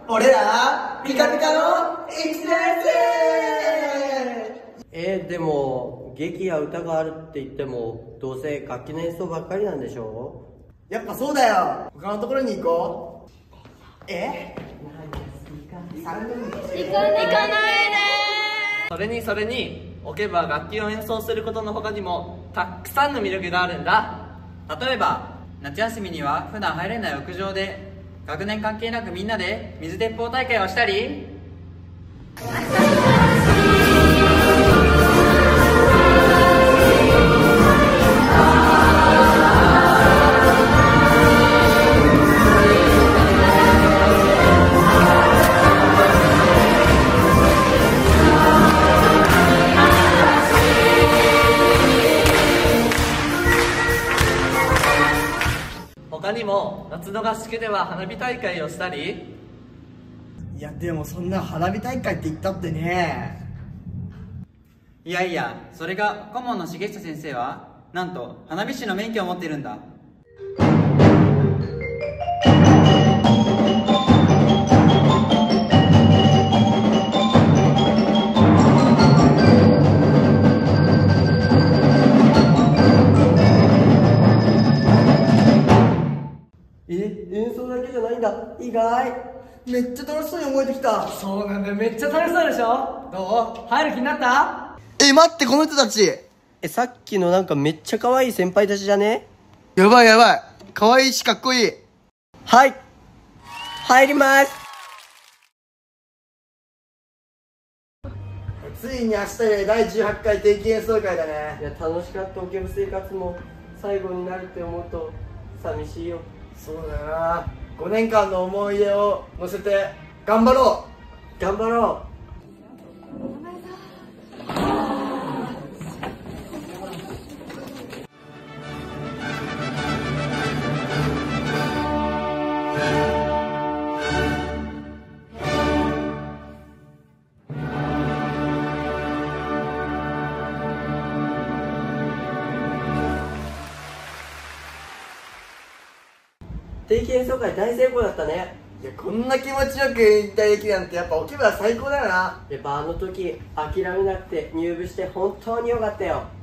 俺らピカピカの1年生。 でも劇や歌があるって言ってもどうせ楽器の演奏ばっかりなんでしょ？ やっぱそうだよ。他のところに行こう。 行かないで。 それに置けば楽器を演奏することの他にもたくさんの魅力があるんだ。 例えば夏休みには普段入れない屋上で学年関係なくみんなで水鉄砲大会をしたり、 他にも夏の合宿では花火大会をしたり。 いやでもそんな花火大会って言ったってね。 いやいや、それが顧問の重下先生はなんと花火師の免許を持っているんだ。 演奏だけじゃないんだ。意外。 めっちゃ楽しそうに思えてきた。 そうなんだよ、めっちゃ楽しそうでしょ。どう？入る気になった？ 待って、この人たちさっきのなんかめっちゃ可愛い先輩たちじゃね？ やばいやばい。可愛いしかっこいい。 はい、入ります。 ついに明日で第18回定期演奏会だね。 いや楽しかったオケ部生活も最後になるって思うと寂しいよ。 そうだよな。5年間の思い出を乗せて頑張ろう。 頑張ろう。定期演奏会大成功だったね。 いや、こんな気持ちよく引退できるなんてやっぱオケ部は最高だよな。 やっぱあの時諦めなくて入部して本当によかったよ。